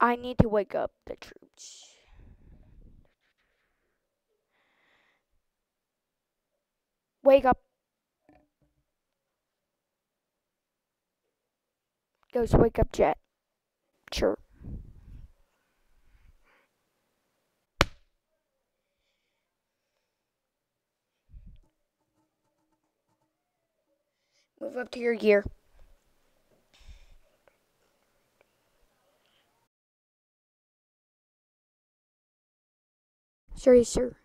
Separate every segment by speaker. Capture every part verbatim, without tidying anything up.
Speaker 1: I need to wake up the troops. Wake up. Ghost, wake up, Jet. Sure. Move up to your gear. Sorry, sir.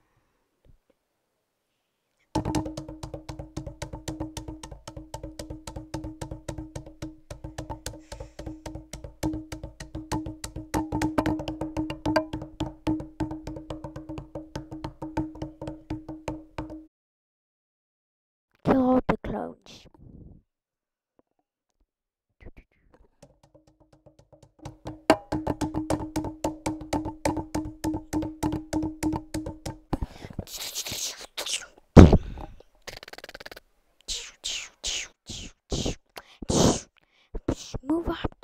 Speaker 1: Kill all the clones. Move up.